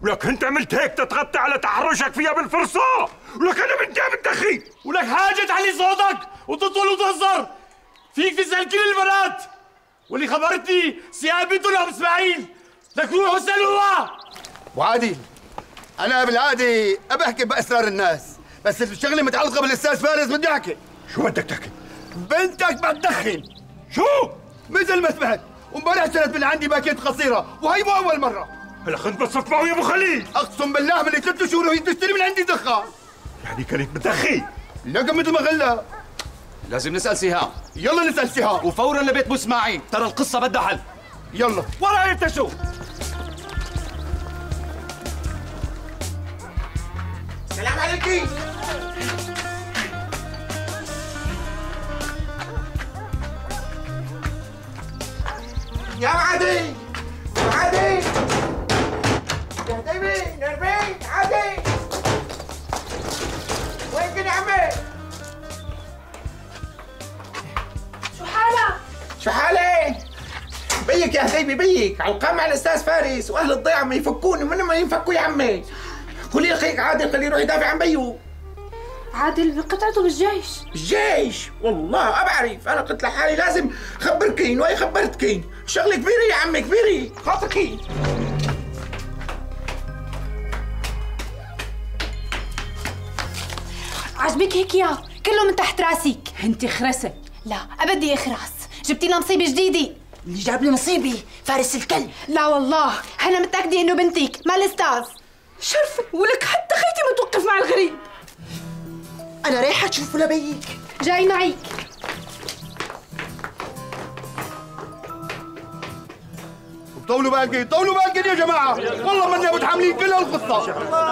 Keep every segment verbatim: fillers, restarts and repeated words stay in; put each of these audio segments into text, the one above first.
ولك انت عملت هيك تتغطى على تحرشك فيها بالفرصه، ولك انا بدي بتدخي، ولك حاجه تعلي صوتك وتطول وتهزر. فيك تسال كل البنات، واللي خبرتني سياب بنته لهم اسماعيل، لك روحوا اسالوها. ابو عادل، انا بالعاده ابحكي باسرار الناس، بس الشغله متعلقه بالاستاذ فارس بدي احكي. شو بدك تحكي؟ بنتك بتدخن. شو؟ مثل ما سمعت، وامبارح اشترت من عندي باكيت قصيره، وهي مو اول مره. هلا كنت بصرف معه يا ابو خليل. اقسم بالله من ثلاث شهور وهي تشتري من عندي دخان. يعني كانت بتدخي؟ لكن مثل ما غلا. لازم نسال سهام. يلا نسال سهام وفورا لبيت ابو اسماعيل، ترى القصه بدها حل. يلا. ورا انت شو؟ سلام عليكم. يا عادي عادي يا هديمي نربين عادي، وين يا عمي؟ شو حالك؟ شو حالي؟ بيك يا هديمي بيك على القام مع الاستاذ فارس واهل الضيعه ما يفكوني من ما ينفكوا يا عمي. قولي لخيك عادل خليه يروح يدافع عن بيو. عادل بقطعته بالجيش. الجيش؟ والله ما بعرف، انا قلت لحالي لازم خبركين وهي خبرتكين، شغله كبيره يا عمي كبيره، خاطركين. عجبك هيك يا كله من تحت راسك. انت خرسه. لا ابدي اخرس، جبتي لنا مصيبه جديده. اللي جاب لي مصيبه فارس الكلب. لا والله انا متاكده انه بنتك ما الاستاذ. شرفه ولك حتى خيتي ما توقف مع الغريب. انا رايحه اشوفه لبيك. جاي معك. طولوا بالكم طولوا بالكم يا جماعه، والله ماني متحملين كل هالقصه.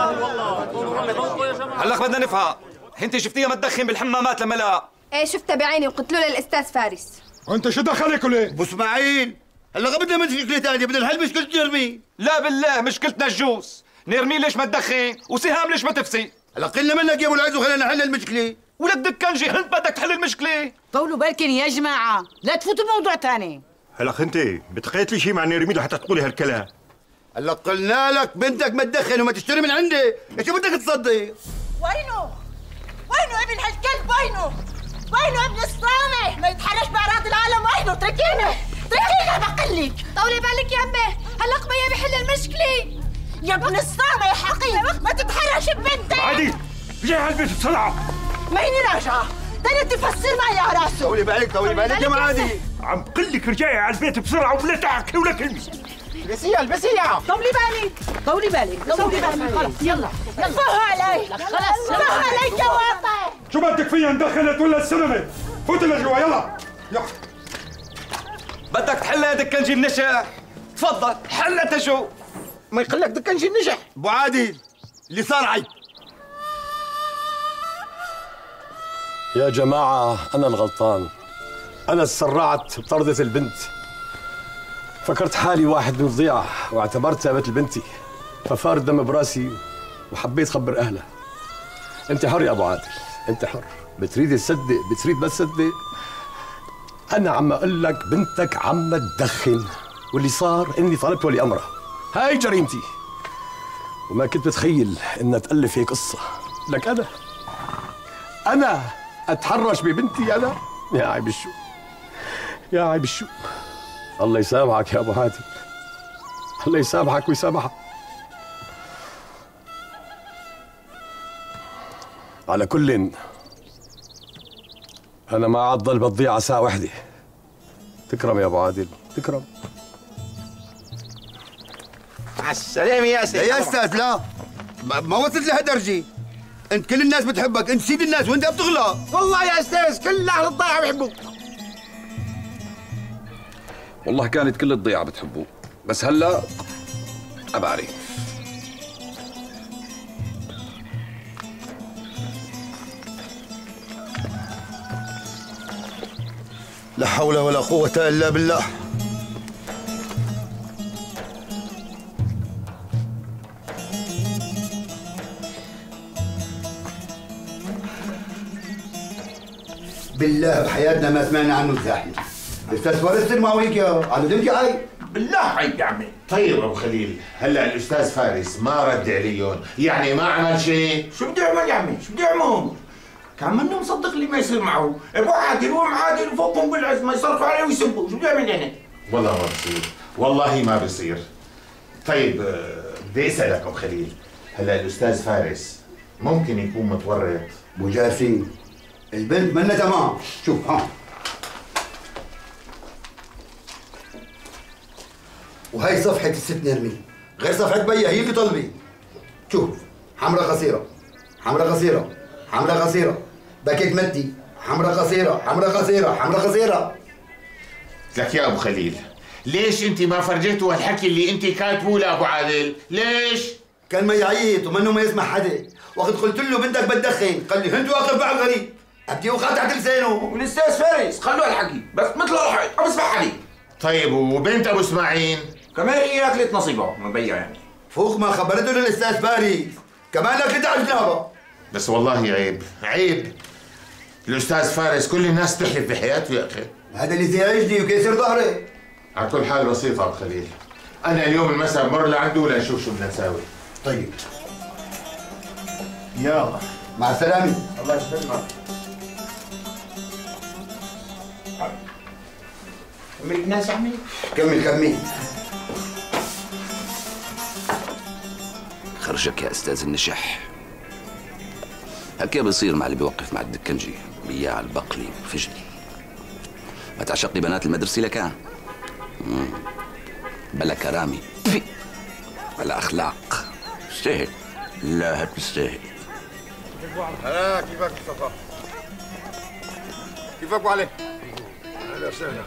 هلق بدنا نفهم، انت شفتيها متدخن بالحمامات لما لا؟ ايه شفتها بعيني وقلت له للاستاذ فارس. وانت شو دخلك وليه؟ ابو اسماعيل، هلا بدنا مشكله ثانيه، بدنا نحل مشكله نرمي. لا بالله مشكلتنا الجوز، نرمي ليش ما تدخن وسهام ليش ما تفسي؟ هلا قلنا منك يا ابو العز وخلينا نحل المشكله. ولك دكنجي انت بدك تحل المشكله. طولوا بالكم يا جماعه، لا تفوتوا بموضوع ثاني. هلا انت بتخيط لي شيء مع نرمي لحتى تقولي هالكلام؟ هلا قلنا لك بنتك ما تدخن وما تشتري من عندي، ايش بدك تصدق؟ وينه؟ وينه ابن هالكلب؟ وينه؟ وينه ابن الصامح؟ ما يتحرش بأراضي العالم، وينه؟ اتركينا اتركينا بقلك. طولي بالك يا امي، هلا بيا بحل المشكله. يا ابن الصامح حقيقي ما تتحرش ببنتك. عادي جاي على البيت بسرعه. ماني راجعه، تاني تفسر معي يا راسه. طولي بالك طولي بالك يا معادي. عم قل لك رجعي على البيت بسرعه ولا تحكي ولا كلمه. البسيها البسيها. طولي بالك طولي بالك طولي بالك. خلص يلا يلا فوها علي. خلص فوها علي جواطه. شو بدك فيها اندخلت ولا السلمه؟ فوت لجوا يلا. يلا بدك تحل يا دكنجي النشا؟ تفضل حلتها. شو ما يقول لك دكنجي النجح. ابو عادل اللي صار عيب. يا جماعة أنا الغلطان، أنا تسرعت بطردة البنت، فكرت حالي واحد من الضيعة واعتبرتها مثل بنتي، ففار الدم براسي وحبيت خبر أهلها. أنت حر يا أبو عادل، أنت حر، بتريد تصدق بتريد ما تصدق، أنا عم أقول لك بنتك عم تدخن، واللي صار إني طلبت ولي أمرها، هاي جريمتي، وما كنت بتخيل إنها تألف هيك قصة، لك أنا أنا أتحرش ببنتي أنا؟ يا عيب الشو، يا عيب الشو. الله يسامحك يا أبو عادل، الله يسامحك ويسامحك. على كل أنا ما عاد ضل بتضيع ساعة وحدة. تكرم يا أبو عادل، تكرم. مع السلامة يا سيدي. يا أستاذ لا، ما وصلت لهالدرجة. أنت كل الناس بتحبك، أنت سيد الناس وأنت بتغلط. والله يا أستاذ كل أهل الضيعة بيحبوك. والله كانت كل الضيعة بتحبه، بس هلا أبعرف. لا حول ولا قوة إلا بالله. بالله بحياتنا ما سمعنا عنه الزاحمة. الاستاذ فارس معه هيك يا على دمتي هاي. بالله عيب يا عمي. طيب ابو خليل، هلا الاستاذ فارس ما رد عليهم، يعني ما عمل شيء؟ شو بده يعمل يا عمي؟ شو بده يعمل؟ كان منه مصدق اللي ما يصير معه، ابو عادل وام عادل وفوقهم بالعز ما يصرخوا عليه ويسبوا، شو بده يعمل يعني؟ والله ما بصير، والله ما بصير. طيب بدي اسالك ابو خليل، هلا الاستاذ فارس ممكن يكون متورط؟ ابو جاسين البنت منا تمام. شوف ها، وهي صفحة الست نرمين غير صفحة بيا هي اللي طلبي. شوف، حمرا قصيرة، حمرا قصيرة، حمرا قصيرة، باكيت مدي، حمرا قصيرة، حمرا قصيرة، حمرا قصيرة. لك يا ابو خليل، ليش انت ما فرجيته هالحكي اللي انت كاتبه لابو عادل؟ ليش؟ كان ما يعيط ومنه ما يسمع حدا، وقت قلت له بنتك بتدخن قال لي هنت واقف مع الغريب، ابكي وقاطعت لسانه. والاستاذ فارس خلوه الحكي بس مثل الحق عم يسمع علي. طيب وبنت ابو اسماعيل؟ كمان هي اكلت نصيبها من بيا يعني. فوق ما خبرته للاستاذ فارس كمان اكلت على جنابها. بس والله عيب، عيب. الاستاذ فارس كل الناس تحلف بحياته يا اخي. هذا اللي زعجني وكسر ظهري. على كل حال بسيطة ابو خليل، انا اليوم المساء بمر لعنده لنشوف شو بدنا نساوي. طيب يلا مع السلامة. الله يسلمك. كمل الناس يا عمي. كمل كمل. خرجك يا استاذ النشح. هكا بصير مع اللي بيوقف مع الدكنجي بياع البقلي والفجلي. ما تعشق لي بنات المدرسة لكان؟ مم. بلا كرامي بلا اخلاق. تستاهل. لا هتستاهل. هلا كيفك مصطفى؟ كيفك ابو علي؟ اهلا وسهلا.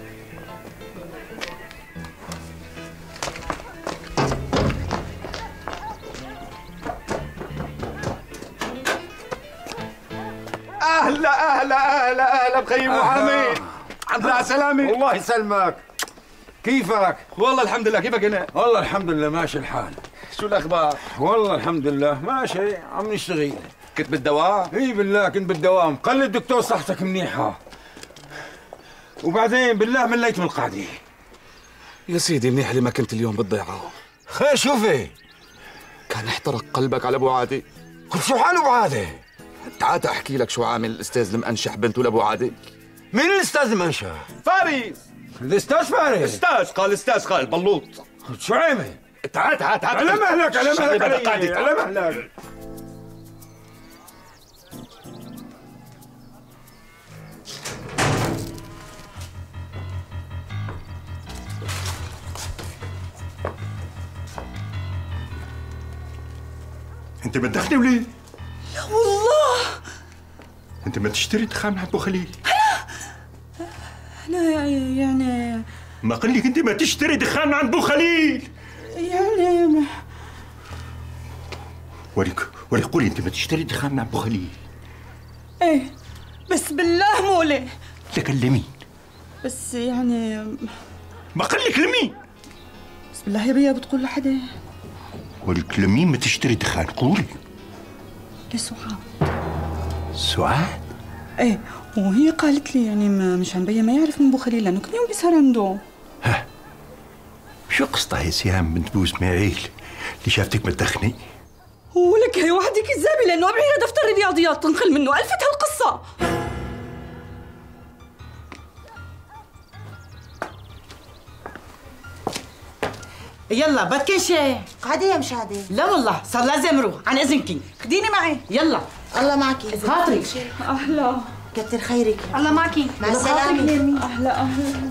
اهلا اهلا اهلا اهلا بخي ابو حميد. الحمد لله على السلامة. الله يسلمك. كيفك؟ والله الحمد لله. كيفك هنا؟ والله الحمد لله ماشي الحال. شو الاخبار؟ والله الحمد لله ماشي عم نشتغل. كنت بالدوام؟ اي بالله كنت بالدوام. قال لي الدكتور صحتك منيحة. وبعدين بالله مليت من القعدة. يا سيدي منيح اللي ما كنت اليوم بالضيعة. خير شوفي. كان احترق قلبك على ابو عادي. قلت شو حال ابو عادي؟ تعال احكي لك شو عامل الاستاذ المأنشح بنته لابو عادي. مين الاستاذ المنشأ؟ فارس. الاستاذ فارس. استاذ قال استاذ قال بلوط. شو عامل؟ تعال تعال تعال على مهلك على مهلك على, على مهلك. انت بتدخني وليه؟ لا والله. انت ما تشتري دخان مع ابو خليل؟ انا يعني ما قال لك انت ما تشتري دخان عند ابو خليل؟ يعني ولك ولك قولي انت ما تشتري دخان مع ابو خليل؟ ايه بس بالله مولي. لك لمين؟ بس يعني ما قال لك لمين؟ بس بالله يا بيا بتقول لحدا. ولك لمين ما تشتري دخان؟ قولي. لسعاد. سعاد؟ ايه وهي قالت لي يعني ما مش عن بيا ما يعرف من ابو خليل لانه كل يوم بيسهر عنده. ها شو قصتها يا سهام بنت بو اسماعيل اللي شافتك متدخني؟ ولك هي وحده كذابه لانه ابعي دفتر الرياضيات تنقل منه الفت هالقصه. يلا بدكن شيء؟ قاعدة يا مشاهدة. لا والله صار لازم اروح عن اذنك. خديني معي. يلا الله معكي. خاطري. اهلا. كتر خيرك. الله معكي. مع السلامة. اهلا اهلا.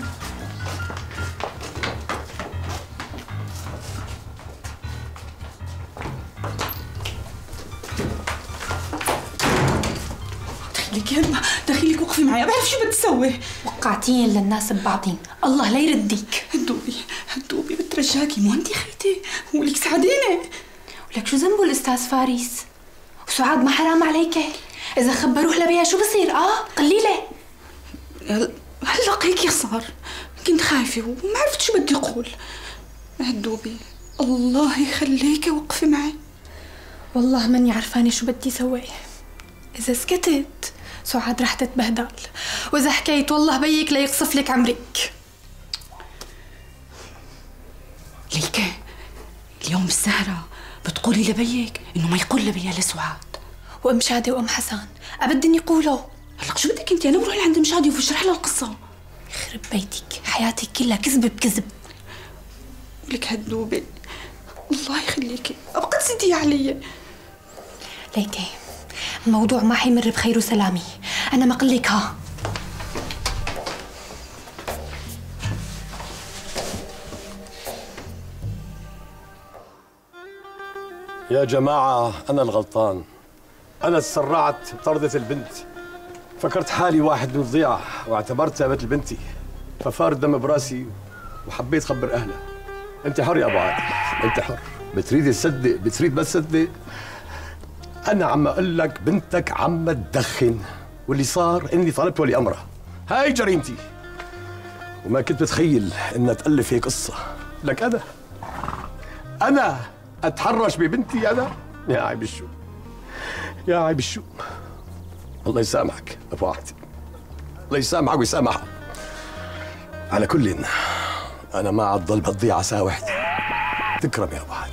دخيلك يما دخيلك وقفي معي بعرف شو بتسوي. وقعتين للناس ببعضين الله لا يرديك. هدوبي هدوبي بترجاكي مو انتي خيتي ولك ساعديني. ولك شو ذنبه الاستاذ فارس؟ وسعاد ما حرام عليك؟ اذا خبروه لبيها شو بصير؟ اه قليله. هلا هيك صار. كنت خايفه وما عرفت شو بدي اقول. هدوبي الله يخليكي وقفي معي. والله ماني عرفانه شو بدي سوي. اذا سكتت سعاد رح تتبهدل، واذا حكيت والله بيك ليقصف لك عمرك. ليكا اليوم بالسهرة بتقولي لبيك انه ما يقول لبيا لسعاد. وام شادي وام حسن ابدن يقولوا. هلا شو بدك انت؟ انا بروح لعند ام شادي وبشرح لها القصة. يخرب بيتك، حياتك كلها كذب بكذب. ولك هالنوبة الله يخليكي ابقى تزيدي علي. ليكي الموضوع ما حيمر بخير وسلامي، انا ما قلك ها. يا جماعة أنا الغلطان. أنا تسرعت بطردة البنت، فكرت حالي واحد من الضيعة واعتبرتها مثل بنتي، ففار الدم براسي وحبيت خبر أهلها. أنت حر يا أبو عادل، أنت حر. بتريد تصدق بتريد ما تصدق، أنا عم أقول لك بنتك عم تدخن، واللي صار إني طلبت ولي أمرها. هاي جريمتي، وما كنت بتخيل إنها تألف هيك قصة. لك أنا أنا أتحرش ببنتي أنا؟ يا عيب الشوم، يا عيب الشوم. الله يسامحك أبو عادل، الله يسامحك ويسامحها. على كل أنا ما عاد ضل بتضيع عساها وحدي. تكرم يا أبو عادل.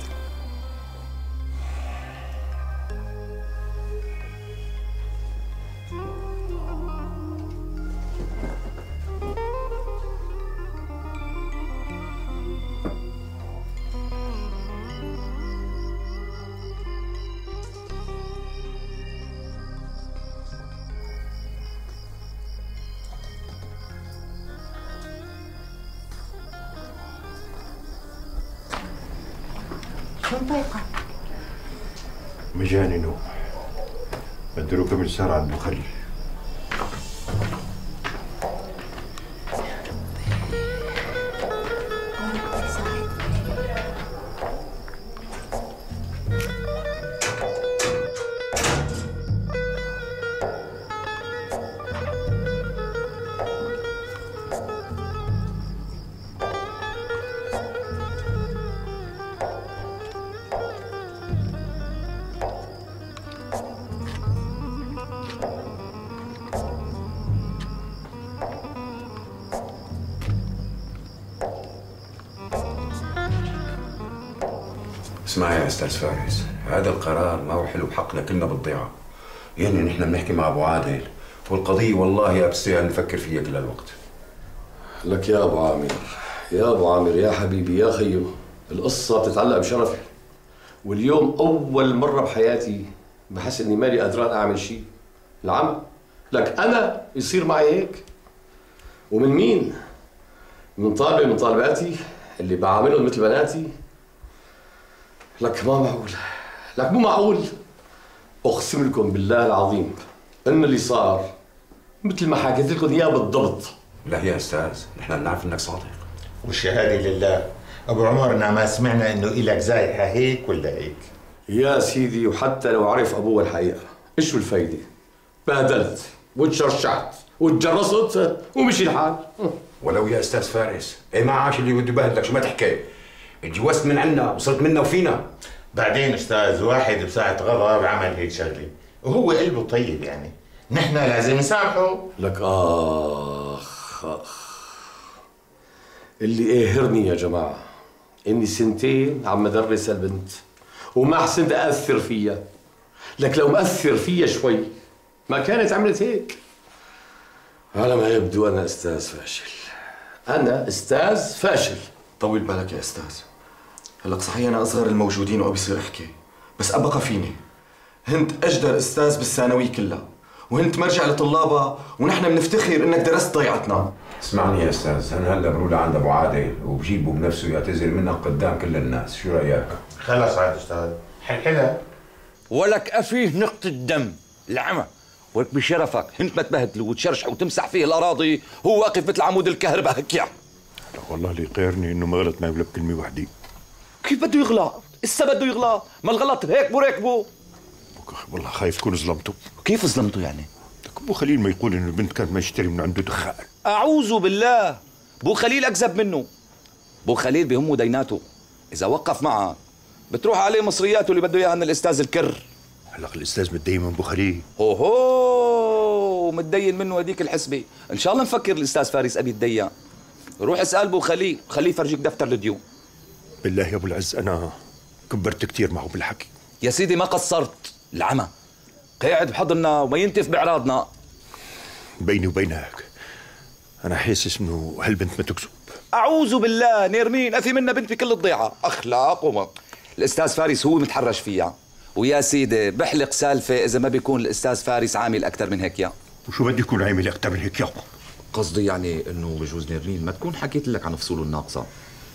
وين طايقة؟ مجاني نوم، بدي له كم ساعة عند ابو خليل. اسمع يا استاذ فارس، هذا القرار ما هو حلو بحقنا كلنا بالضيعه. يعني نحن بنحكي مع ابو عادل والقضيه والله يا بستاهل نفكر فيها كل الوقت. لك يا ابو عامر، يا ابو عامر يا حبيبي يا خيو، القصه بتتعلق بشرفي، واليوم اول مره بحياتي بحس اني مالي قدران اعمل شيء. العم لك انا يصير معي هيك؟ ومن مين؟ من طالبه من طالباتي اللي بعاملهم مثل بناتي؟ لك ما معقول، لك مو معقول. اقسم لكم بالله العظيم ان اللي صار مثل ما حكيت لكم اياه بالضبط. لا يا استاذ، نحن بنعرف انك صادق. والشهاده لله ابو عمرنا ما سمعنا انه الك زايحه هيك ولا هيك. يا سيدي وحتى لو عرف ابوه الحقيقه، ايش الفايده؟ بهدلت وتشرشعت وتجرست ومشي الحال. ولو يا استاذ فارس، ايه ما عاش اللي بده يبهدلك، شو ما تحكي؟ اتجوزت من عنا وصرت منا وفينا. بعدين استاذ واحد بساعة غضب عمل هيك شغله وهو قلبه طيب، يعني نحن لازم نسامحه. لك اخ اخ اللي قاهرني يا جماعه اني سنتين عم ادرس البنت وما حسنت اثر فيها. لك لو مأثر فيها شوي ما كانت عملت هيك. على ما يبدو انا استاذ فاشل، انا استاذ فاشل. طول بالك يا استاذ. هلق صحيح انا اصغر الموجودين وابي صير احكي، بس ابقى فيني. هنت اجدر استاذ بالثانوي كلها، وهنت مرجع لطلابها، ونحن بنفتخر انك درست ضيعتنا. اسمعني يا استاذ، انا هلا بروح لعند ابو عادل وبجيبه بنفسه يعتذر منك قدام كل الناس، شو رايك؟ خلص عاد استاذ، حلحلها. ولك افيه نقطة دم العمى، ولك بشرفك هنت ما تبهدله وتشرشح وتمسح فيه الاراضي، هو واقف مثل عمود الكهرباء هيك يعني. والله اللي يقهرني انه ما غلط ما يقول كلمه وحده. كيف بده يغلط؟ اسا بده يغلط؟ ما الغلط هيك بركبه. والله خايف تكون ظلمته. كيف ظلمته يعني؟ لك ابو خليل ما يقول انه البنت كانت ما يشتري من عنده دخان. اعوذ بالله، بو خليل اكذب منه. بو خليل بهمه ديناته، اذا وقف معك بتروح عليه مصرياته اللي بده اياها من الاستاذ الكر. هلا الاستاذ متدين من ابو خليل. هو هو متدين منه هديك الحسبه، ان شاء الله نفكر الاستاذ فارس ابي الديان. روح اسال بو خليل، خليه يفرجيك دفتر الديون. بالله يا ابو العز انا كبرت كثير معه بالحكي. يا سيدي ما قصرت، العمى قاعد بحضننا وما ينتف باعراضنا. بيني وبينك انا حاسس انه هالبنت ما تكذب. اعوذ بالله نيرمين، افي منا بنت بكل الضيعه، اخلاق وما الاستاذ فارس هو متحرش فيها. ويا سيدي بحلق سالفه اذا ما بيكون الاستاذ فارس عامل اكثر من هيك يا. وشو بده يكون عامل اكثر من هيك يا؟ قصدي يعني انه بجوز نيرمين ما تكون حكيت لك عن فصوله الناقصه.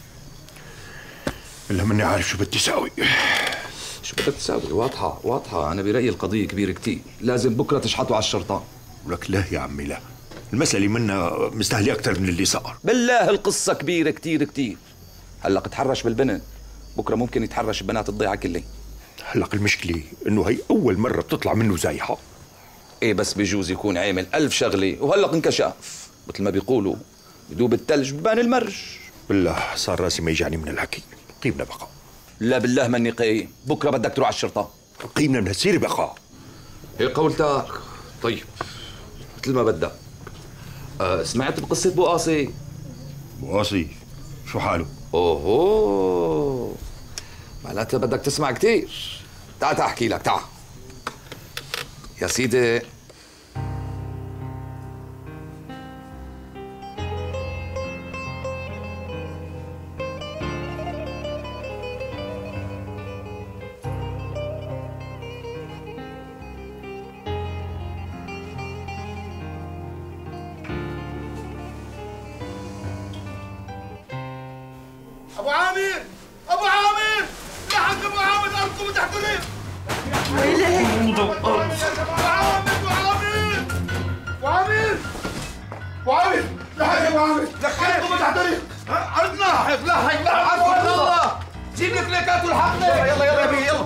الا ماني عارف شو بدي ساوي. شو بدك تساوي؟ واضحه واضحه، انا برايي القضيه كبيره كتير، لازم بكره تشحطوا على الشرطه. ولك لا يا عمي لا، المسألة منا مستاهلة أكثر من اللي صار. بالله القصة كبيرة كتير كتير. هلا تحرش بالبنت، بكره ممكن يتحرش ببنات الضيعة كلها. هلا المشكلة إنه هي أول مرة بتطلع منه زايحة. إيه بس بيجوز يكون عامل ألف شغلة وهلا انكشف، مثل ما بيقولوا بدوب التلج ببان المرج. بالله صار راسي ما يجعني من الحكي، قيمنا بقى. لا بالله ماني قايم، بكره بدك تروح على الشرطة. قيمنا من هالسيرة بقى. هي قولتك. طيب مثل ما بدك. أه سمعت بقصة بو قاصي؟ بو قاصي شو حاله؟ اوهو معناتها بدك تسمع كتير. تعال تعال احكي لك، تعال يا سيدي. ابو عامر ابو عامر لحق ابو عامر اركض تحت الريق. ويلي ابو عامر ابو عامر ابو عامر ابو عامر لحق ابو عامر اركض تحت الريق. ارضنا لحق لحق لحق الله جيب لي فليكات والحقني. يلا يلا يا بيه يلا.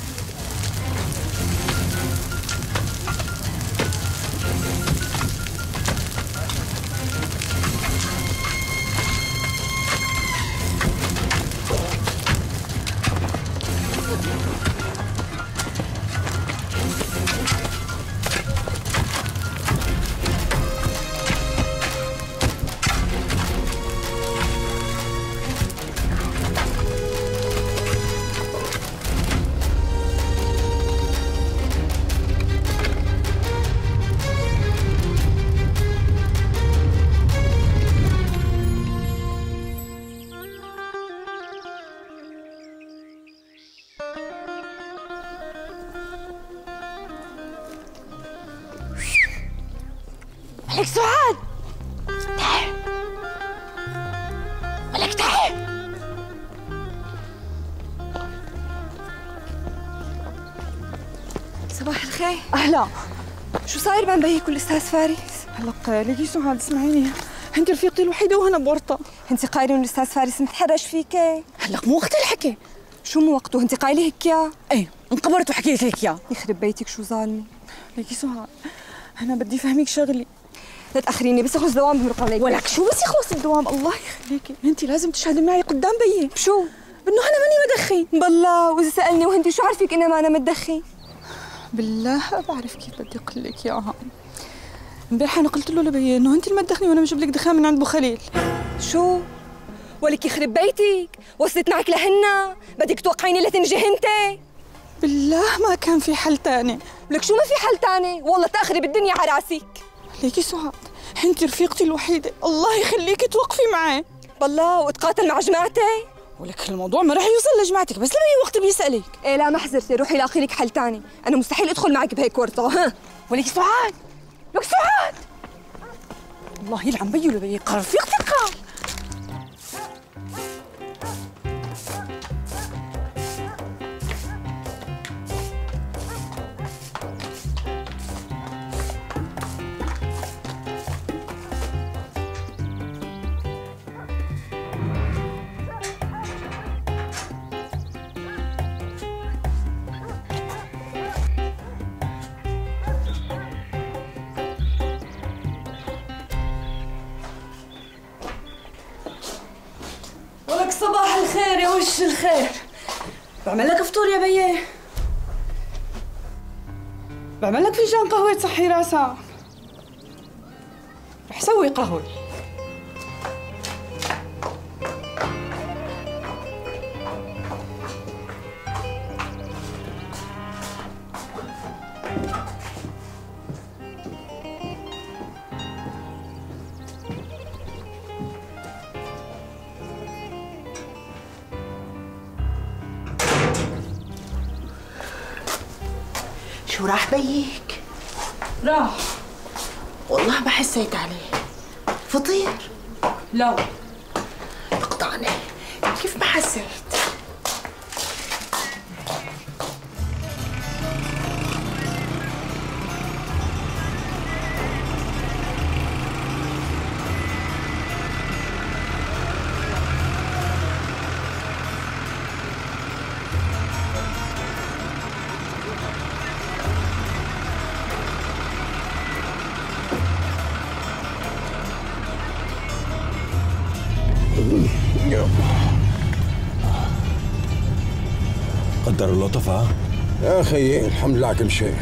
ولك سعاد تعال، ولك تعال. صباح الخير. اهلا. شو صاير بين بيك والاستاذ فارس؟ هلق ليكي سعاد اسمعيني، انت رفيقتي الوحيده وهنا بورطه. انت قايله ان الاستاذ فارس متحرش فيكي؟ هلق مو وقت الحكي. شو مو وقته؟ انت قايله هيك يا؟ ايه انقبرت وحكيت لك اياه. يخرب بيتك شو ظالمه. ليكي سعاد انا بدي فهمك شغلي. لا تاخريني بس يخلص دوام بمرق عليك. ولك شو بس يخلص الدوام؟ الله يخليكي انت لازم تشهدي معي قدام بيي. بشو؟ بانه انا ماني مدخن. بالله واذا سالني وانت شو عرفك انه ما انا متدخن؟ بالله بعرف كيف بدي اقول لك اياها. امبارح انا قلت له لبيي انه انت المدخني وانا بجيب لك دخان من عند ابو خليل. شو؟ ولك يخرب بيتك، وصلت معك لهنا، بدك توقعيني لتنجي انت؟ بالله ما كان في حل تاني. لك شو ما في حل تاني؟ والله تاخري بالدنيا على راسك. ليكي سعاد انت رفيقتي الوحيده، الله يخليكي توقفي معي. بالله واتقاتل مع جماعتي؟ ولك الموضوع ما راح يوصل لجماعتك، بس لبي وقت بيسالك. ايه لا ما حزرتي، روحي لاقي لك حل تاني، انا مستحيل ادخل معك بهيك ورطه. ها وليكي سعاد، لك سعاد الله يلعن بيو لبي قال رفيقتي قال. صباح الخير يا وش الخير. بعمل لك فطور يا بيه. بعمل لك فنجان قهوة تصحي راسك. رح سوي قهوة. شو راح بيك؟ راح والله ما حسيت عليه. فطير؟ لا اقطعني، كيف ما حسيت؟ قدر اللطف ها؟ يا خيي الحمد لله على كل شيء.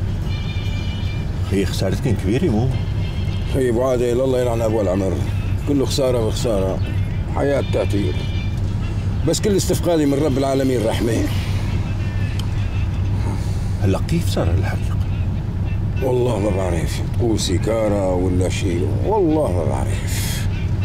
خيي خسارتكم كبيرة مو؟ خيي ابو عادل الله يلعن ابو العمر، كله خساره بخساره، حياه تعتير، بس كل استفقادي من رب العالمين رحمه. هلا كيف صار الحريق؟ والله ما بعرف، تقول سيكاره ولا شيء، والله ما بعرف.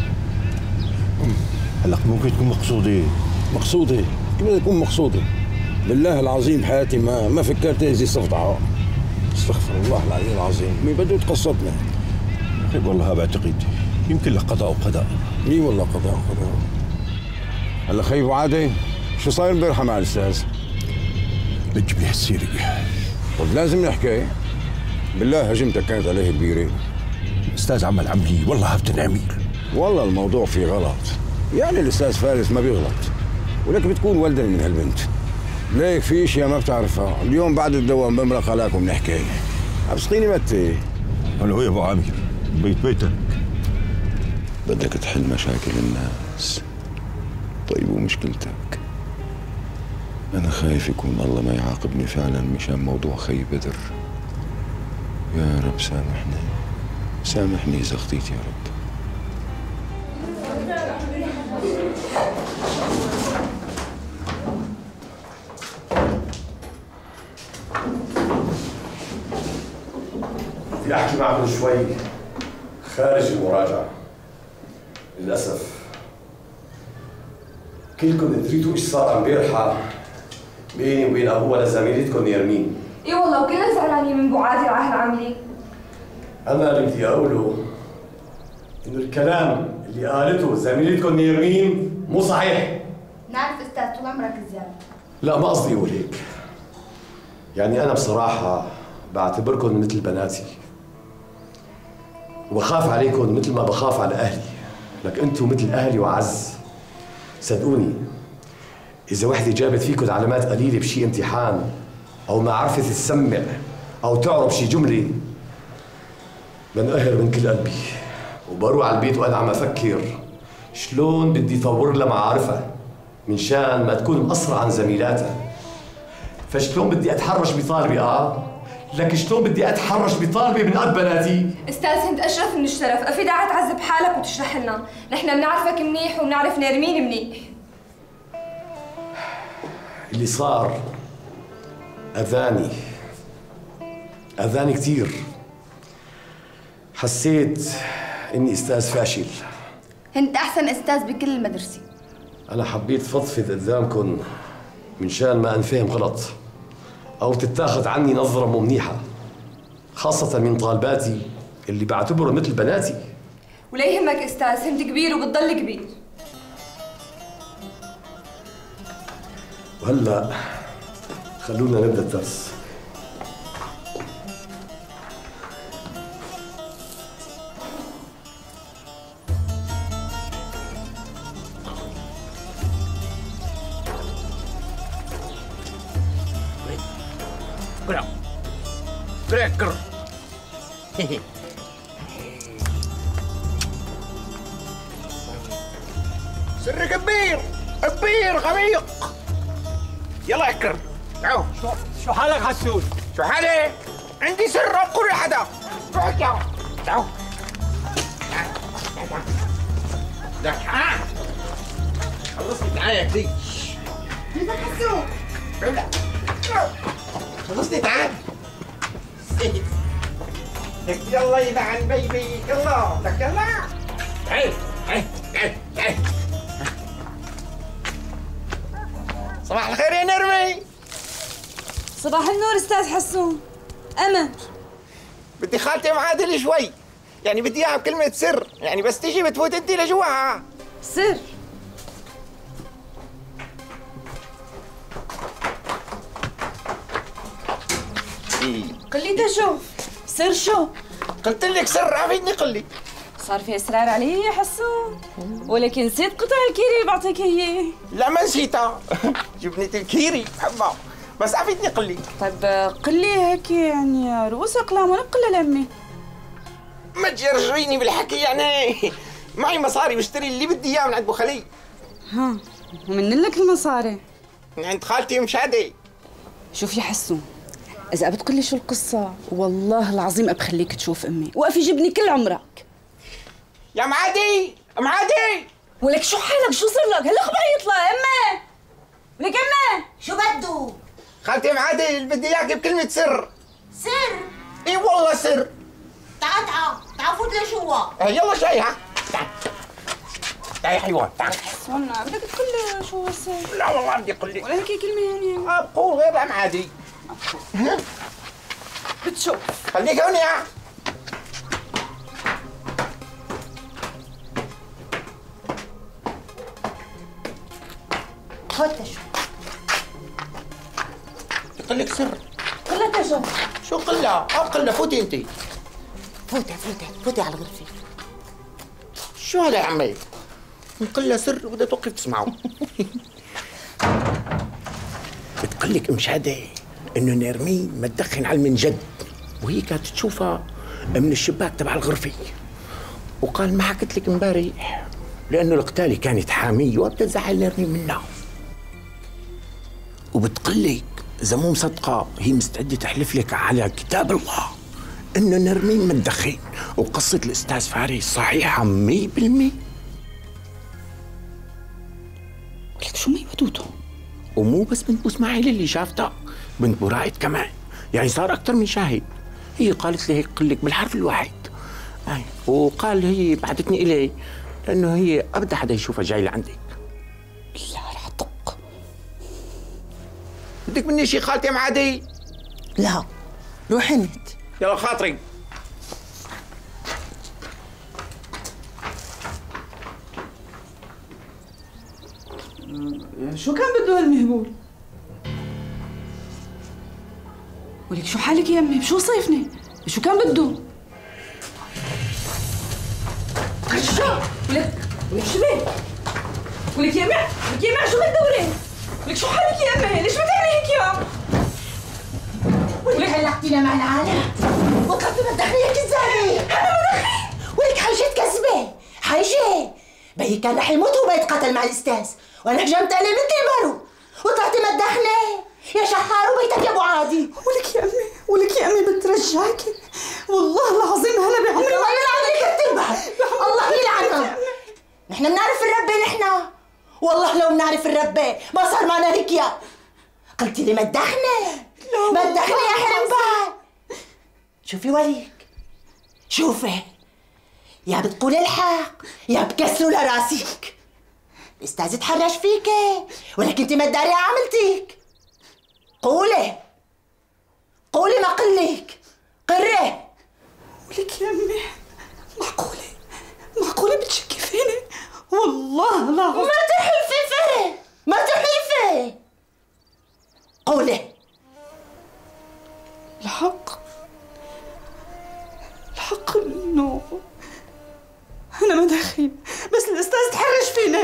هلا ممكن تكون مقصوده. مقصوده؟ كيف بدها تكون مقصوده؟ بالله العظيم حياتي ما ما فكرت اذي صفدعه. استغفر الله العلي العظيم، مين بده يتقصدنا؟ اخي والله بعتقد يمكن له قضاء وقضاء. مين والله قضاء وقضاء. هلا خي ابو عادل شو صاير امبارحه مع الاستاذ؟ بتجيب لي هالسيره. طب لازم نحكي. بالله هجمتك كانت عليه كبيره. الاستاذ عمل عمليه والله هبتن عميل. والله الموضوع فيه غلط، يعني الاستاذ فارس ما بيغلط، ولك بتكون ولدا من هالبنت. ليك في اشياء ما بتعرفها، اليوم بعد الدوام بمرق عليكم نحكي. ابسطيني متى؟ هلا هو يا ابو عامر، بيت بيتك. بدك تحل مشاكل الناس. طيب ومشكلتك؟ أنا خايف يكون الله ما يعاقبني فعلا مشان موضوع خي بدر. يا رب سامحني، سامحني إذا خطيت يا رب. بدي احكي معكم شوي خارج المراجعة. للأسف كلكم دريتوا ايش صار امبارحة بيني وبين ابوها لزميلتكم نيرمين. اي والله وكلنا زعلانين من ابو عادل على هالعملة. أنا اللي بدي أقوله إنه الكلام اللي قالته زميلتكم نيرمين مو صحيح. نعرف استاذ طول عمرك زيادة. لا ما قصدي أقول هيك. يعني أنا بصراحة بعتبركم مثل بناتي. وبخاف عليكم مثل ما بخاف على أهلي. لك أنتم مثل أهلي وعز. صدقوني إذا وحدة جابت فيكم علامات قليلة بشي امتحان أو ما عرفت تسمع أو تعرف شي جملة بنقهر من كل قلبي وبروح على البيت وأنا عم أفكر شلون بدي طور لها معارفها من شان ما تكون مقصرة عن زميلاتها. فشلون بدي أتحرش بطالبي آه لك شلون بدي أتحرش بطالبي من قد بناتي. استاذ هند اشرف من الشرف، افي داعي تعذب حالك وتشرح لنا، نحن بنعرفك منيح وبنعرف نيرمين منيح. اللي صار أذاني أذاني كثير. حسيت إني أستاذ فاشل. انت احسن استاذ بكل المدرسة. أنا حبيت فضفض قدامكم من شان ما أنفهم غلط أو تتاخذ عني نظرة مو منيحة، خاصة من طالباتي اللي بعتبره مثل بناتي. ولا يهمك استاذ، هند كبير وبتضل كبير. وهلا خلونا نبدأ الدرس. قرأ قرأ قرأ سر كبير كبير غميق. يلا اكرم. تعال. شو شو حالك حسون؟ شو حالك؟ عندي سر اذكر حدا. روح تعال. تعال. تعال. خلصني تعال يا كليش. كيفك حسون؟ خلصني تعال. لك يلا يلعن بيبي يلا لك يلا. تعال تعال تعال تعال. صباح الخير يا نرمي. صباح النور استاذ حسون. أمر. بدي خالتي معادل شوي، يعني بدي اياها بكلمة سر، يعني بس تيجي بتفوت انت لجواها. سر؟ إيه؟ قلي شو؟ سر شو؟ قلت لك سر، عافيتني قلي. صار في إصرار علي يا حسون، ولكن نسيت قطع الكيري اللي بعطيك إياه. لا ما نسيتها، جبنة الكيري بحبها، بس عافيتني قلي. طيب قلي هيك يعني رؤوس أقلام ولا بقلها لأمي؟ ما تجرجريني بالحكي يعني، معي مصاري بشتري اللي بدي اياه من عند ابو خليل. ها ومن لك المصاري؟ من عند خالتي مشادي. شوف يا حسون، إذا بتقلي شو القصة والله العظيم أبخليك تشوف أمي، وقفي جبني كل عمرك. يا معادي معادي، ولك شو حالك؟ شو صار لك؟ هلا بعيط لها أمي. ولك أمي شو بده؟ خالتي معادي بدي اياك بكلمة سر. سر؟ اي والله سر. تعال تعال تعال فوت لجوا. يلا شاي ها، تعال تعال يا حيوان تعال. حسون بدك تقول شو السر؟ لا والله بدي اقول لك. ولا هيك كلمة يعني؟ اه بقول غير عن عادي. بتشوف. خليك هون يا. فوت شو؟ بقول لك سر. قلة شو؟ شو قلة؟ اه قلة، فوتي انت. فوتي فوتي فوتي على الغرفة. شو هذا يا عمي؟ نقول سر وبدها توقف تسمعه. بتقول لك مشاهدة انه نرمين ما تدخن على المنجد، وهي كانت تشوفها من الشباك تبع الغرفة، وقال ما حكت لك امبارح لانه القتالة كانت حامية وبدها تزعل نرمين منها. وبتقول لك اذا مو مصدقة هي مستعدة تحلف لك على كتاب الله انه نرمين ما تدخن، وقصة الاستاذ فارس صحيحة مية بالمية. ولك شو مي ودوده؟ ومو بس بنت بو اسماعيل اللي شافتها، بنت بو رائد كمان، يعني صار أكثر من شاهد. هي قالت لي هيك قل لك بالحرف الواحد. أي وقال هي بعتتني إلي لأنه هي أبدا حدا يشوفها جاي لعندك. لا رح طق. بدك مني شي خالتي معادي؟ لا روحي انت. يلا خاطري. شو كان بده هالمهبول؟ ولك شو حالك يا امي؟ بشو صيفني؟ شو كان بده؟ شو؟ ولك ولك شو بك؟ ولك يا امي ولك يا امي شو بتدوري؟ ولك شو حالك يا امي؟ ليش بتعملي هيك يا؟ ولك هلقتينا مع العالم وطلعتي مدخنية كذابة. أنا مدخن؟ ولك حاجة كذبة، حاجة. بيي كان رح يموت وما يتقاتل مع الأستاذ، وأنا هجمت عليه مثل البارو وطلعتي مدخنة. يا شحار وبيتك يا أبو عادي. ولك يا أمي ولك يا أمي بترجاكي والله العظيم هلا بعمري. الله يلعنك التربة، الله يلعنك. نحن بنعرف الربة، نحن والله لو بنعرف الربة ما صار معنا هيك. يا قلتي لي مدخنة مدخنة يا حرمبان. شوفي وليك شوفي، يا بتقولي الحق يا بكسروا لراسك. الاستاذ تحرش فيكي ولك انت ما تداري عملتك. قولي قولي ما قلك قري. ولك يا امي معقولة معقولة بتشكي فيني؟ والله لا ما تحلفي فيه، ما تحلفي. قولي. الحق الحق انه انا ما دخيل، بس الاستاذ تحرش فيني.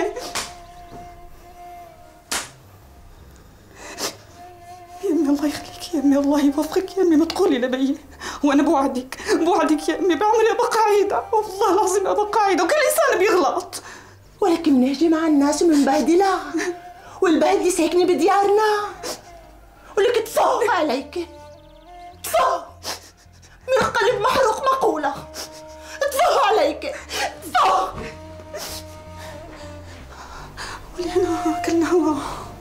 يا امي الله يخليك، يا امي الله يوفقك، يا امي ما تقولي لبي، وانا بوعدك بوعدك يا امي بعمري ابقى قاعده، والله العظيم ابقى قاعده، وكل انسان بيغلط. ولكن بنهجي مع الناس ومنبهدلها، والبهدله ساكنه بديارنا. ولك تفوق عليك تفوق من قلب محروق مقوله. تفوق عليك تفوق. ولي انا كلنا هوا.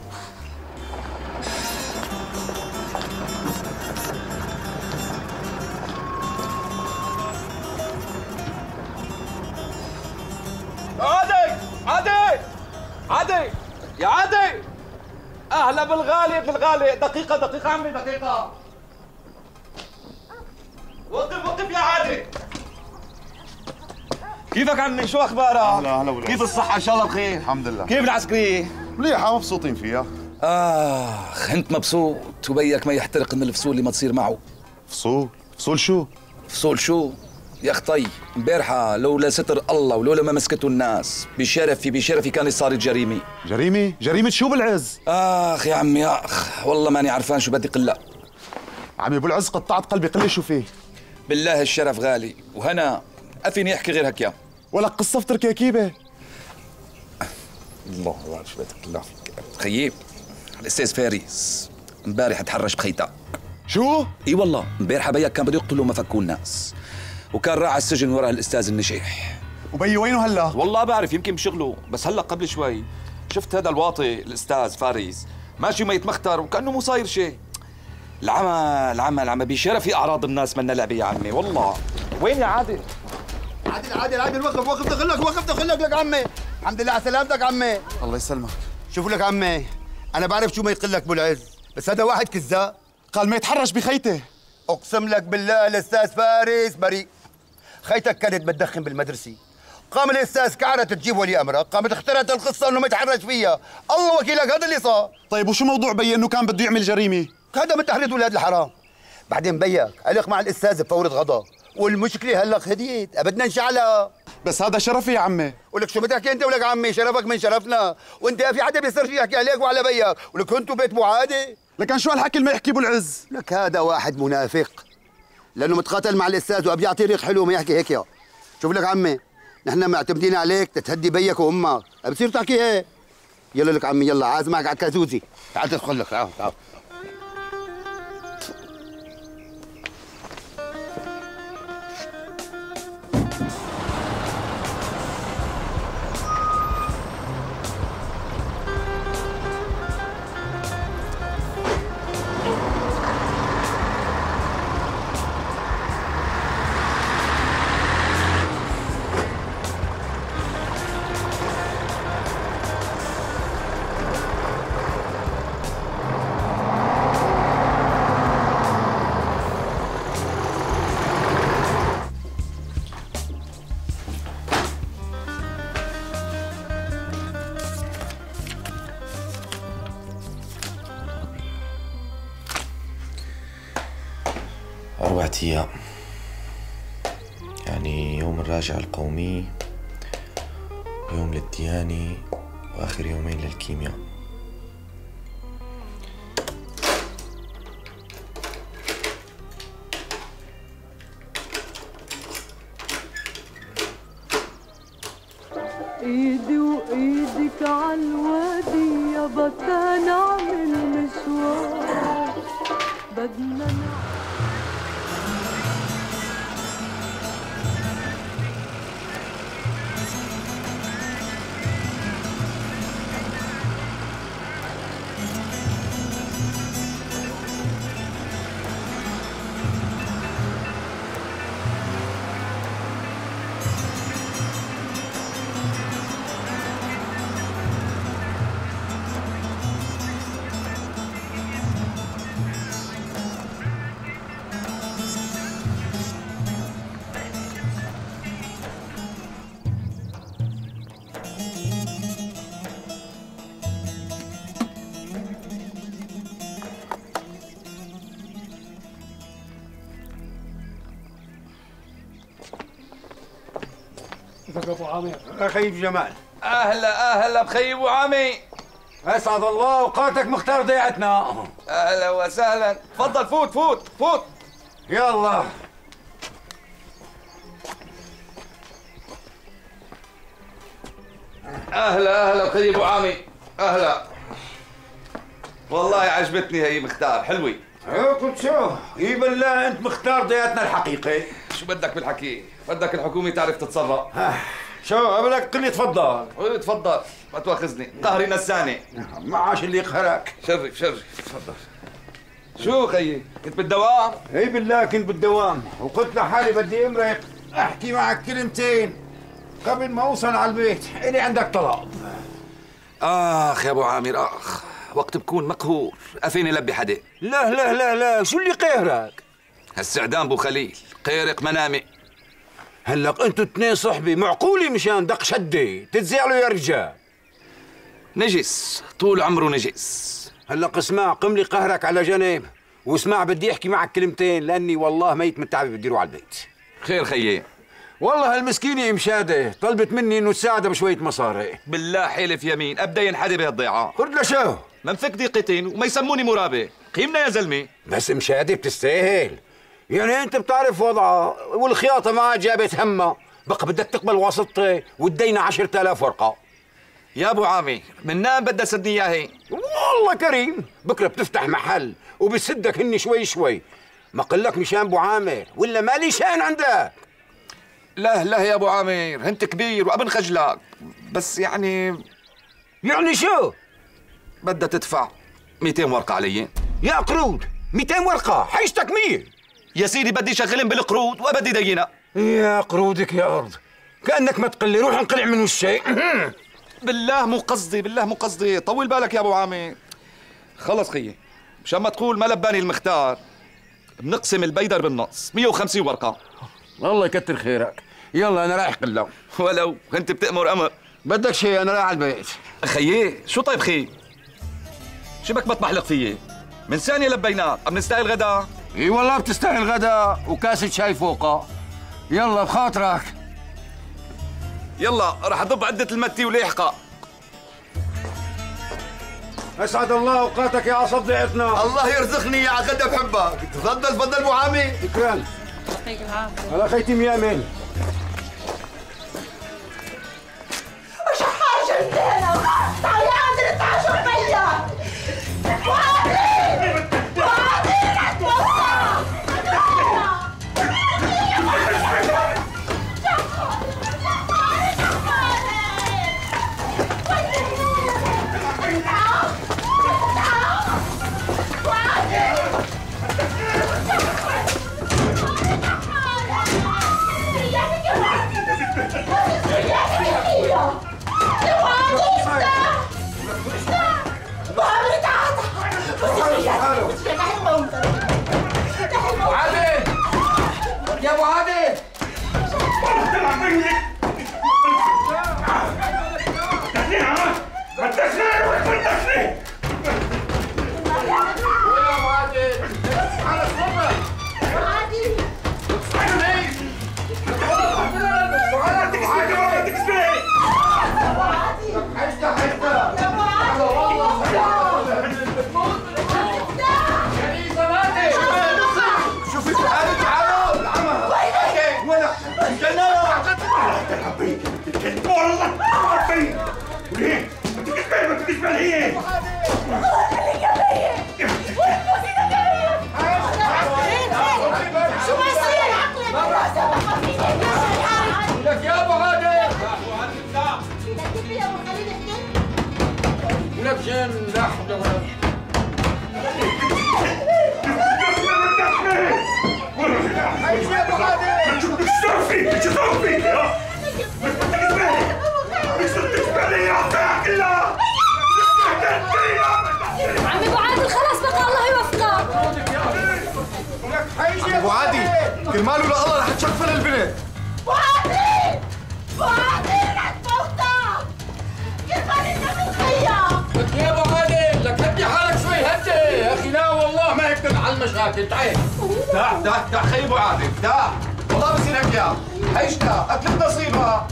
عادي عادي عادي يا عادي، اهلا بالغالي بالغالي. دقيقة دقيقة عمي دقيقة. وقف وقف يا عادل. كيفك عمي؟ شو اخبارك؟ اهلا اهلا. كيف الصحة؟ ان شاء الله بخير. الحمد لله. كيف العسكرية؟ مليحة، مبسوطين فيها. اخ انت مبسوط وبيك ما يحترق من الفصول اللي ما تصير معه. فصول؟ فصول شو؟ فصول شو؟ يا اخ طي امبارحة لولا ستر الله ولولا ما مسكته الناس بشرفي بشرفي كانت صارت جريمة. جريمة؟ جريمة شو بالعز؟ اخ يا عمي اخ والله ماني عرفان شو بدي قل. عمي ابو العز قطعت قلبي، قل لي شو فيه. بالله الشرف غالي وهنا أفيني يحكي غير هكيا. ولا قصة في تركيكيبة. الله الله شو بدك الله فيك. خيي الاستاذ فارس امبارح تحرش بخيتا. شو؟ اي والله امبارح بيك كان بده يقتله ما فكوا الناس وكان راح على السجن ورا الاستاذ النشيح. وبي وينه هلا؟ والله بعرف يمكن بشغله، بس هلا قبل شوي شفت هذا الواطي الاستاذ فارس ماشي ما يتمختر وكانه مو صاير شيء. العمى العمى العمى بشرفي اعراض الناس منا لعبه يا عمي والله. وين يا عادل؟ عادل عادل عادل وقف وقف دخلك وقف دخلك لك عمي. الحمد لله على سلامتك عمي. الله يسلمك. شوف لك عمي، انا بعرف شو ما يقلك ابو العز، بس هذا واحد كذاب قال ما يتحرش بخيته. اقسم لك بالله الاستاذ فارس بريء. خيتك كانت بتدخن بالمدرسه، قام الاستاذ كعرت تجيب ولي امرك، قامت اخترعت القصه انه ما يتحرش فيها، الله وكيلك هذا اللي صار. طيب وشو موضوع بي انه كان بده يعمل جريمه؟ هذا من تحريض اولاد الحرام. بعدين بيك علق مع الاستاذ بفورة غضب، والمشكله هلا هديت بدنا نشعلها. بس هذا شرفي يا عمي. ولك شو بتحكي انت ولك عمي؟ شرفك من شرفنا، وانت في حدا بيصير يحكي عليك وعلى بيك، ولك انتوا بيت ابو عادي. لكن شو هالحكي اللي ما يحكي ابو العز؟ لك هذا واحد منافق لانه متقاتل مع الاستاذ وابي يعطيه ريق حلو ما يحكي هيك. يا شوف لك عمي، نحن معتمدين عليك تتهدي بيك وامك، بتصير تحكي هيك. يلا لك عمي يلا عازمك على كازوزي، تعال تدخل لك. تعال تعال. أربعة أيام، يعني يوم الراجع القومي ويوم للديانة وآخر يومين للكيمياء. ايدي وايدك عالوادي يابا نعمل مشوار بدنا كيفك ابو عامر؟ اخي جمال. اهلا اهلا بخي ابو عامي. اسعد الله اوقاتك مختار ضيعتنا. اهلا وسهلا، تفضل فوت فوت فوت. يلا اهلا اهلا بخي ابو عامي. اهلا والله عجبتني هي مختار حلوه. قلت شو؟ اي بالله انت مختار ضيعتنا الحقيقي. شو بدك بالحكي؟ بدك الحكومه تعرف تتصرف. شو قبلك قل لي تفضل. قل تفضل ما تواخذني، قهري نساني. ما عاش اللي يقهرك. شرف شرف تفضل. شو خيي؟ كنت بالدوام؟ اي بالله كنت بالدوام وقلت لحالي بدي امرق احكي معك كلمتين قبل ما اوصل على البيت، الي عندك طلب. اخ يا ابو عامر اخ، وقت بكون مقهور افيني لبي حدا. لا لا لا لا شو اللي قهرك؟ هالسعدان بو خليل قيرق منامي. هلق انتوا اثنين صحبي، معقولي مشان دق شدة تتزعلوا يا رجال؟ نجس طول عمره نجس. هلق اسمع، قم لي قهرك على جنب، واسمع بدي احكي معك كلمتين لاني والله ميت من تعبي بدي اروح على البيت. خير خيي. والله هالمسكينة مشادة طلبت مني انه تساعدها بشوية مصاري. بالله حلف يمين ابدا ينحدي بهالضيعة. خد لشو؟ منفك دقيقتين وما يسموني مرابي، قيمنا يا زلمة. بس مشادة بتستاهل، يعني انت بتعرف وضعها والخياطة معها جابت همها، بقى بدك تقبل واسطتي وتدينا عشرة آلاف ورقة. يا ابو عامر من نام بدها سدني اياها. والله كريم، بكره بتفتح محل وبسدك هني شوي شوي، ما قلك مشان ابو عامر ولا مالي شان عندك؟ لا لا يا ابو عامر انت كبير وابن خجلك، بس يعني يعني شو؟ بدها تدفع مئتين ورقة علي. يا قرود مئتين ورقة حيشتك مية يا سيدي، بدي شغلهم بالقروض وبدي دينا. يا قرودك يا أرض، كأنك ما تقلي، روح انقلع من وشي. بالله مو قصدي، بالله مو قصدي، طول بالك يا ابو عامر. خلص خيي، مشان ما تقول ما لباني المختار، بنقسم البيدر بالنص مئة وخمسين ورقة. الله يكتر خيرك، يلا أنا رايح قلو. ولو أنت بتأمر أمر. بدك شيء أنا رايح على البيت. خيي شو طيب خي؟ شو بك ما تمحلق فيي؟ من ثانية لبيناك، عم نستاهل غدا؟ اي والله بتستاهل غدا وكاسة شاي فوقها. يلا بخاطرك. يلا رح اضب عدة المتي ولاحقة. اسعد الله اوقاتك يا عصب ضيعتنا. الله يرزقني يا غدا بحبك. تفضل تفضل ابو عامر. شكرا. يعطيك العافية. هلا خيتي ميامن. وش حاجة الليلة؟ تعالي عندي تعال شو بيا. ابو عامر ابو عامر اتوقع. يا ابو عادل عمي ابو عادل خلاص بقى الله يوفقك. ابو عادي كرماله لله رح تشفل البنت. ابو عادل ابو عادل رح تفوتك. كرمال النبي خيا. لك يا ابو عادل لك هدي حالك شوي هدي يا اخي. لا والله ما هيك تنحل المشاكل. تعال تعال تعال تعال خي ابو عادل تعال، والله بصير هيك يا حيشتا قتلت نصيبها.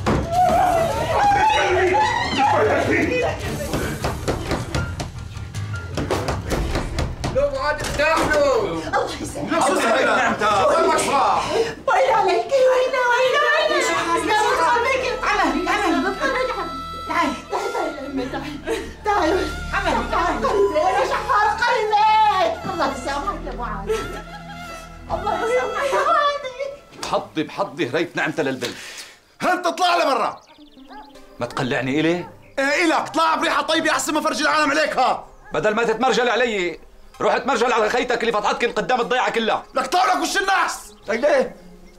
لو عاد ارتاحوا. الله يسلمك. نفس السهيلة نعمتها والمشروع. ويلي عليك ويلي ويلي ويلي. يا قلبك تعالي تعالي تعالي تعالي تعالي تعالي تعالي قلبي يا شحار قلبي. الله يسامحك يا ابو عادل. الله يسامحك يا ابو عادل. بحضي بحضي هريت نعمتها للبيت. هل تطلع لبرا؟ ما تقلعني إلي؟ ايه إلك، اطلع بريحة طيبة أحسن ما فرجي العالم عليك. ها بدل ما تتمرجل علي روح اتمرجل على خيتك اللي فتحتك قدام الضيعة كلها. لك طاولك وش الناس. ليه؟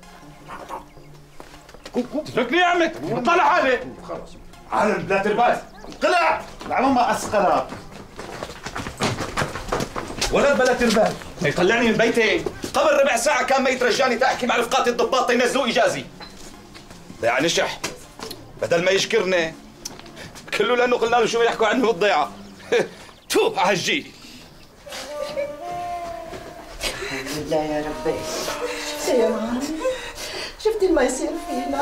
تتركني يا عمك طلع حالي. خلص عالم بلا ترباس. قلع العمى ما أسقرك. ولد بلا ترباس يطلعني من بيتي. قبل ربع ساعة كان ما يترجاني تحكي مع رفقاتي الضباط ينزلوا إجازي. يعني شح بدل ما يشكرني كله لأنه قلنا له شو يحكوا عنه بالضيعة. تو عهالجيل. الحمد لله يا ربي. شفتي يا معلم؟ شفتي ما يصير فينا؟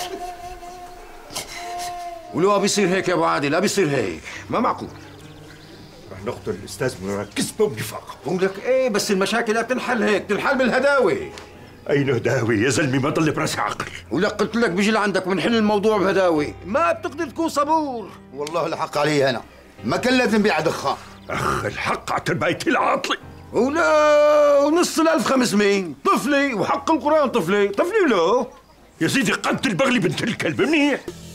ولو بيصير هيك يا ابو عادل، لا بيصير هيك، ما معقول. رح نقتل الاستاذ منى كذبه ونفاق. بقول لك ايه، بس المشاكل لا بتنحل هيك، بتنحل بالهداوي. اين هداوي يا زلمه؟ ما ضل براسي عقل. ولك قلت لك بيجي لعندك بنحل الموضوع بهداوي، ما بتقدر تكون صبور. والله الحق علي انا، ما كان لازم بيع دخان. اخ الحق على تربايتي العاطلي. ولا ونص الألف خمسمية طفلي، وحق القرآن طفلي، طفلي ولو يا سيدي قد البغلي بنت الكلب منيح.